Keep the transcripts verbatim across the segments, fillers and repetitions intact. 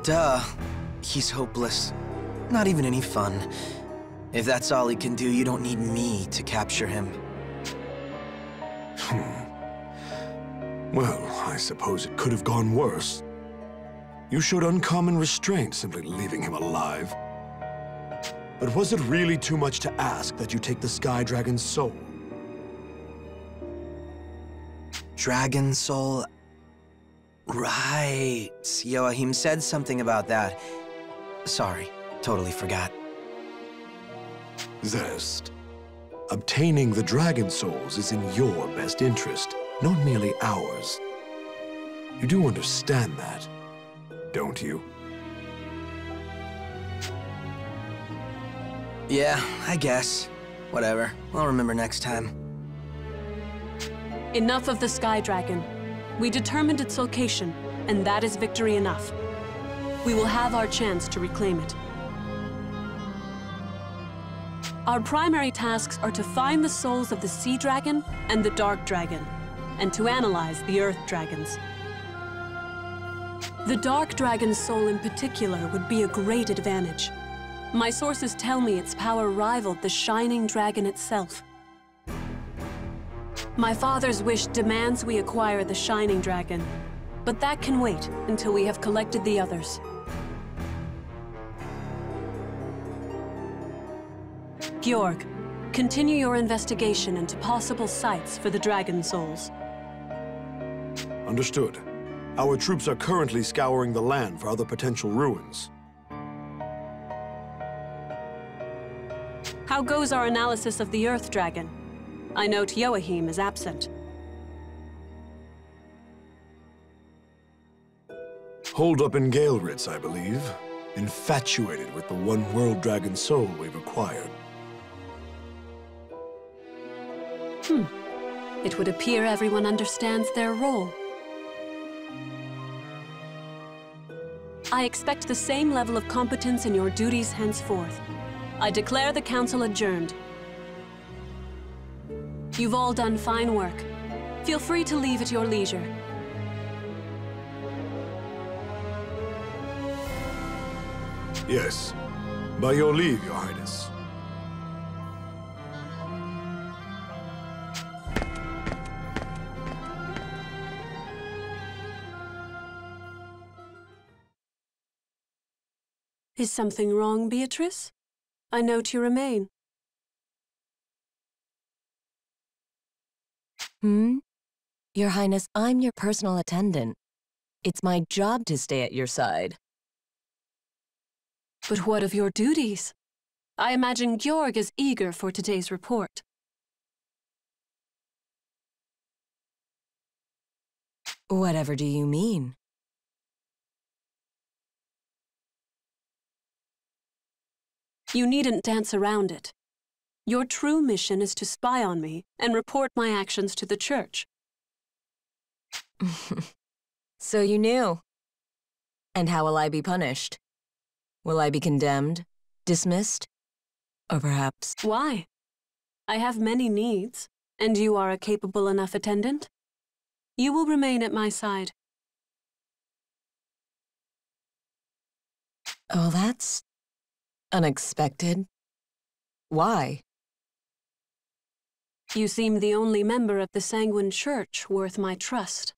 Duh. He's hopeless. Not even any fun. If that's all he can do, you don't need me to capture him. Hmm. Well, I suppose it could have gone worse. You showed uncommon restraint simply leaving him alive. But was it really too much to ask that you take the Sky Dragon's soul? Dragon soul? Right. Yoahim said something about that. Sorry, totally forgot. Zest. Obtaining the Dragon Souls is in your best interest, not merely ours. You do understand that, don't you? Yeah, I guess. Whatever. I'll remember next time. Enough of the Sky Dragon. We determined its location, and that is victory enough. We will have our chance to reclaim it. Our primary tasks are to find the souls of the Sea Dragon and the Dark Dragon, and to analyze the Earth Dragons. The Dark Dragon's soul in particular would be a great advantage. My sources tell me its power rivaled the Shining Dragon itself. My father's wish demands we acquire the Shining Dragon, but that can wait until we have collected the others. Georg, continue your investigation into possible sites for the Dragon Souls. Understood. Our troops are currently scouring the land for other potential ruins. How goes our analysis of the Earth Dragon? I note Yoahim is absent. Holed up in Galeritz, I believe. Infatuated with the one World Dragon soul we've acquired. Hmm. It would appear everyone understands their role. I expect the same level of competence in your duties henceforth. I declare the council adjourned. You've all done fine work. Feel free to leave at your leisure. Yes. By your leave, Your Highness. Is something wrong, Beatrice? I note you remain. Hmm? Your Highness, I'm your personal attendant. It's my job to stay at your side. But what of your duties? I imagine Georg is eager for today's report. Whatever do you mean? You needn't dance around it. Your true mission is to spy on me and report my actions to the Church. So you knew. And how will I be punished? Will I be condemned? Dismissed? Or perhaps... Why? I have many needs, and you are a capable enough attendant. You will remain at my side. Oh, that's... unexpected. Why? You seem the only member of the Sanguine Church worth my trust.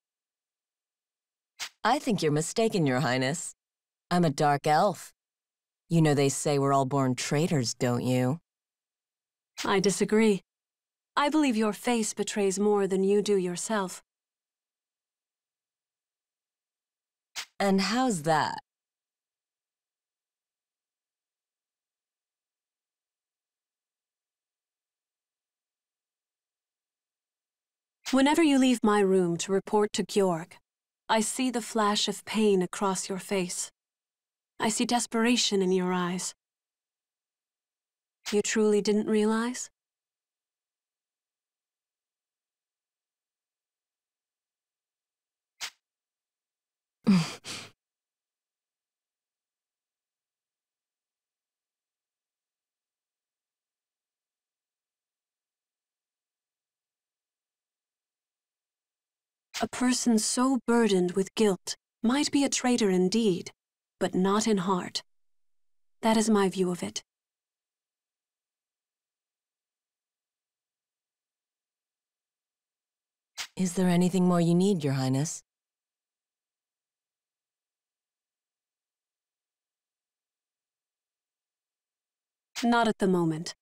I think you're mistaken, Your Highness. I'm a dark elf. You know they say we're all born traitors, don't you? I disagree. I believe your face betrays more than you do yourself. And how's that? Whenever you leave my room to report to Georg, I see the flash of pain across your face. I see desperation in your eyes. You truly didn't realize? A person so burdened with guilt might be a traitor indeed, but not in heart. That is my view of it. Is there anything more you need, Your Highness? Not at the moment.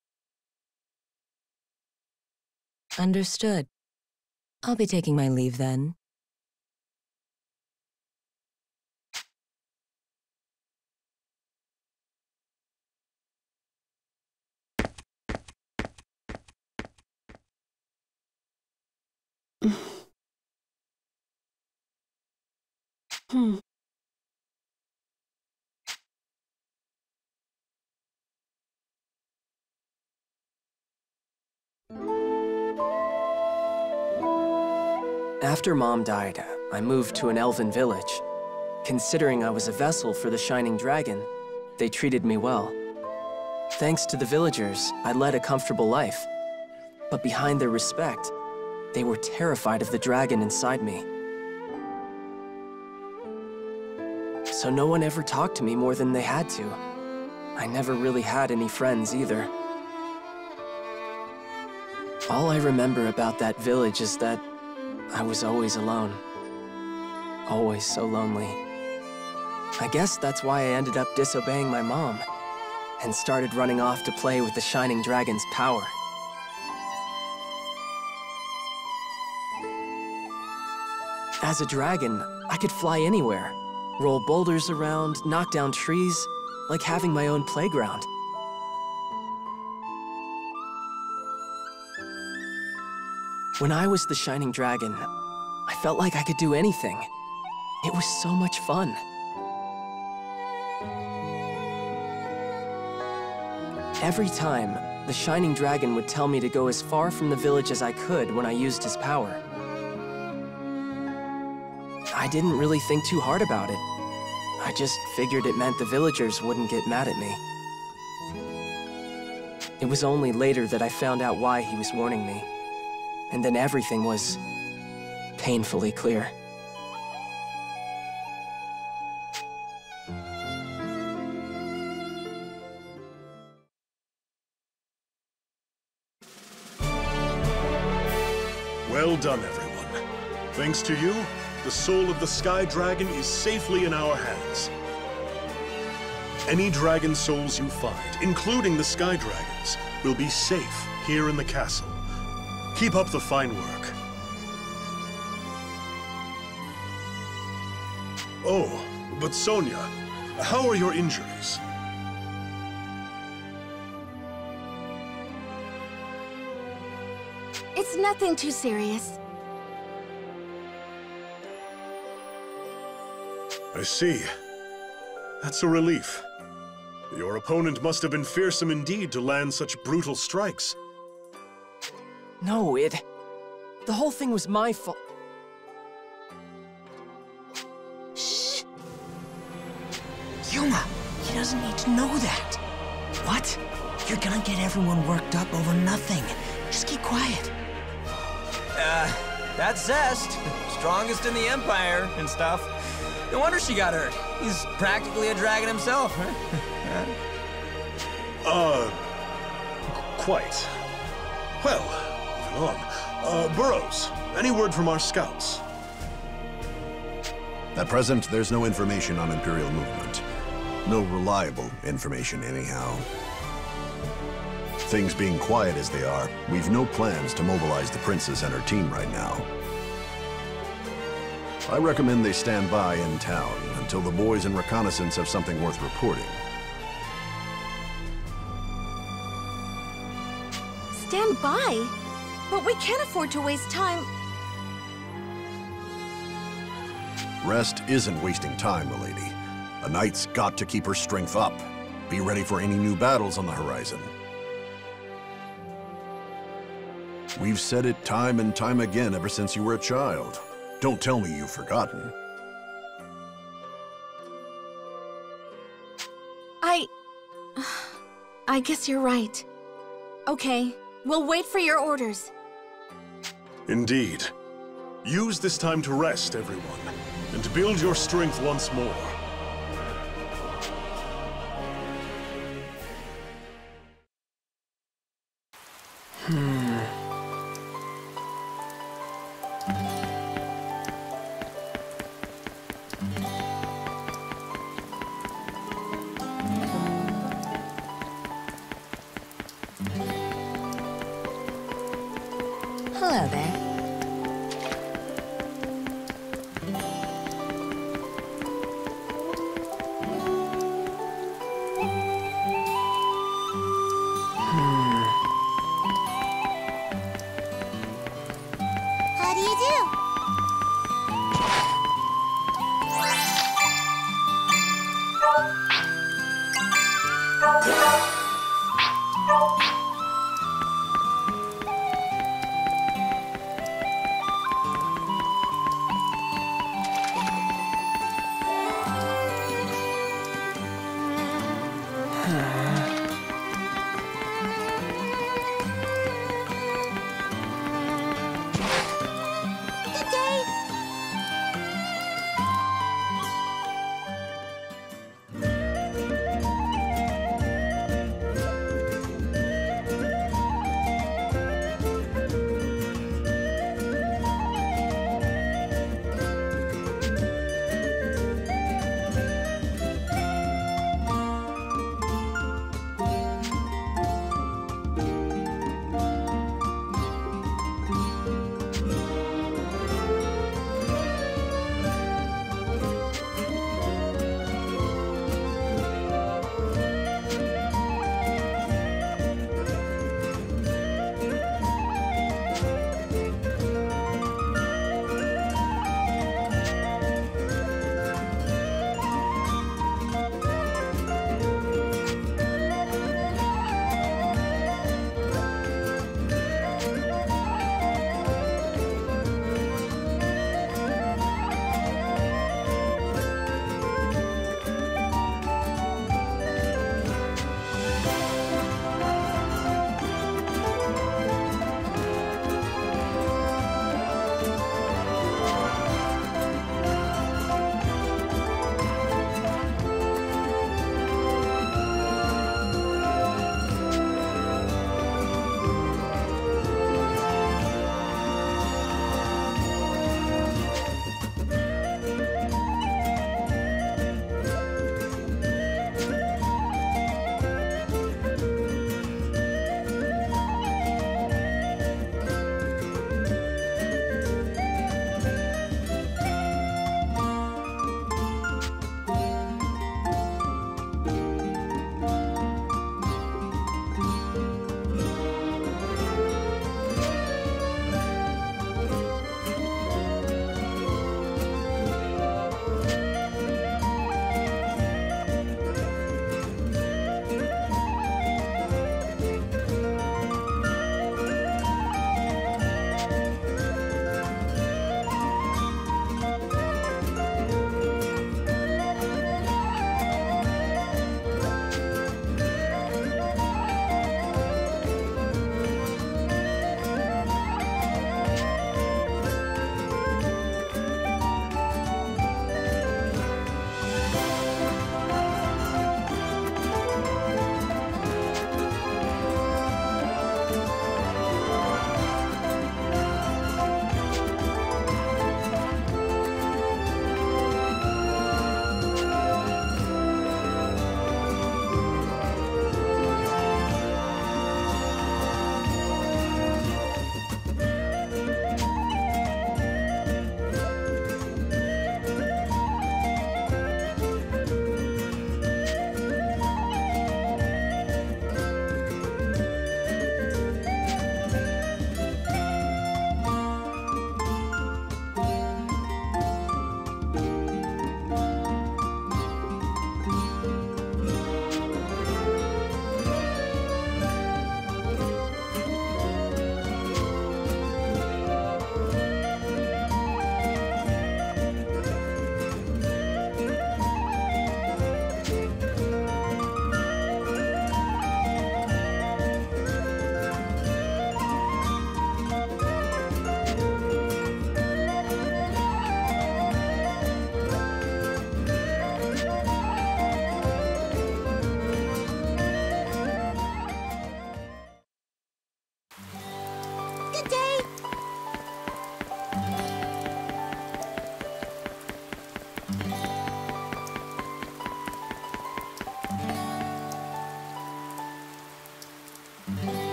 Understood. I'll be taking my leave then. Hmm. After Mom died, I moved to an elven village. Considering I was a vessel for the Shining Dragon, they treated me well. Thanks to the villagers, I led a comfortable life. But behind their respect, they were terrified of the dragon inside me. So no one ever talked to me more than they had to. I never really had any friends either. All I remember about that village is that I was always alone. Always so lonely. I guess that's why I ended up disobeying my mom and started running off to play with the Shining Dragon's power. As a dragon, I could fly anywhere, roll boulders around, knock down trees, like having my own playground. When I was the Shining Dragon, I felt like I could do anything. It was so much fun. Every time, the Shining Dragon would tell me to go as far from the village as I could when I used his power. I didn't really think too hard about it. I just figured it meant the villagers wouldn't get mad at me. It was only later that I found out why he was warning me. And then everything was painfully clear. Well done, everyone. Thanks to you, the soul of the Sky Dragon is safely in our hands. Any dragon souls you find, including the Sky Dragons, will be safe here in the castle. Keep up the fine work. Oh, but Sonia, how are your injuries? It's nothing too serious. I see. That's a relief. Your opponent must have been fearsome indeed to land such brutal strikes. No, it... the whole thing was my fault. Shh. Yuma, he doesn't need to know that. What? You're gonna get everyone worked up over nothing. Just keep quiet. Uh, that's Zest. Strongest in the Empire and stuff. No wonder she got hurt. He's practically a dragon himself, huh? uh... quite. Well, moving on. Uh, Burroughs, any word from our scouts? At present, there's no information on Imperial movement. No reliable information, anyhow. Things being quiet as they are, we've no plans to mobilize the Princess and her team right now. I recommend they stand by in town until the boys in reconnaissance have something worth reporting. Stand by? But we can't afford to waste time. Rest isn't wasting time, milady. A knight's got to keep her strength up. Be ready for any new battles on the horizon. We've said it time and time again ever since you were a child. Don't tell me you've forgotten. I... I guess you're right. Okay, we'll wait for your orders. Indeed. Use this time to rest, everyone, and to build your strength once more. Hello there. How do you do?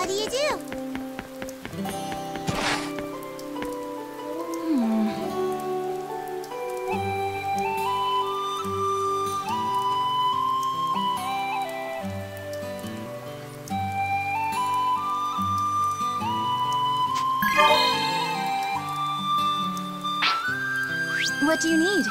How do you do? What do you need?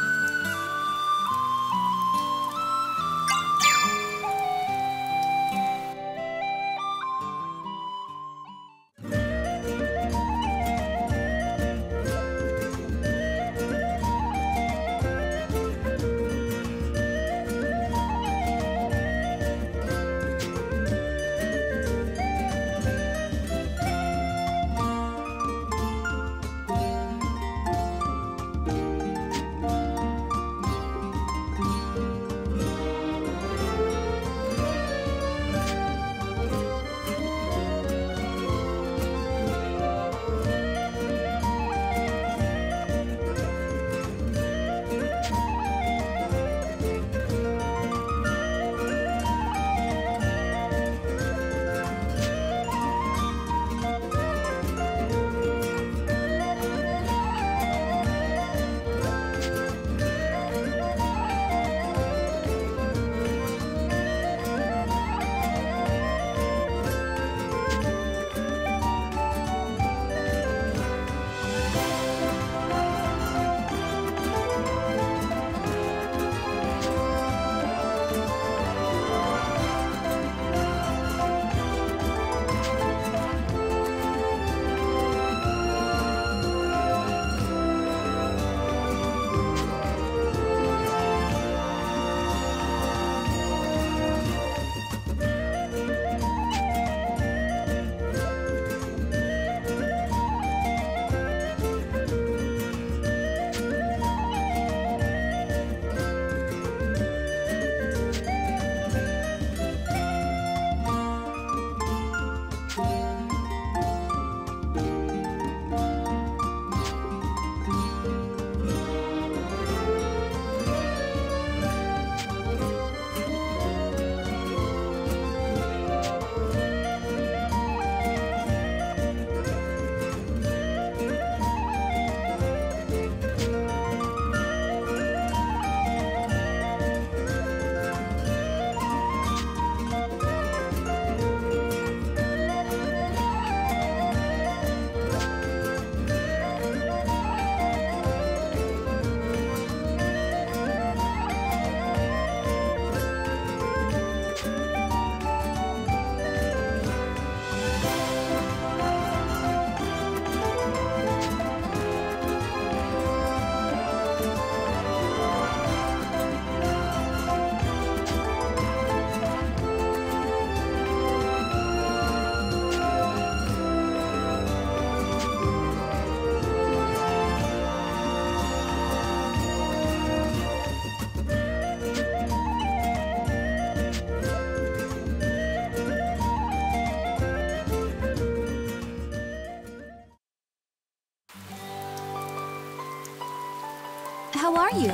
How are you?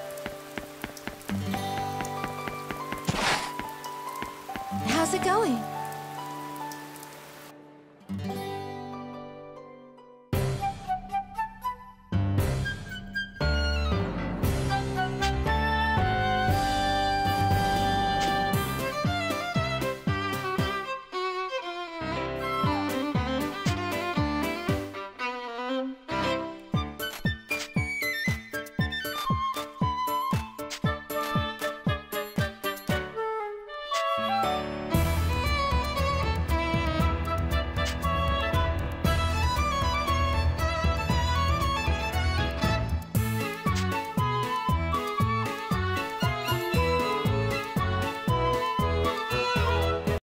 How's it going?